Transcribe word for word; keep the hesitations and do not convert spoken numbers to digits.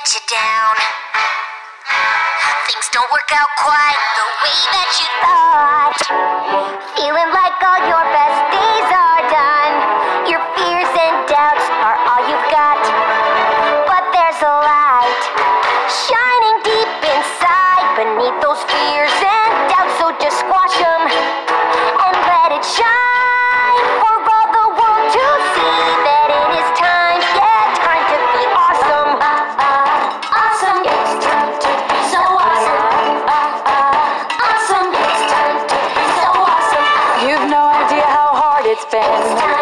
you down. Things don't work out quite the way that you thought. Feeling like all your best days are done. Your fears and doubts are all you've got. But there's a light shining deep inside beneath those fears and doubts. So just squash them and let it shine for all the world to see that it is time, yeah, time to be awesome. Awesome, it's time to be so awesome. Awesome, it's time to be so awesome. You've no idea how hard it's been.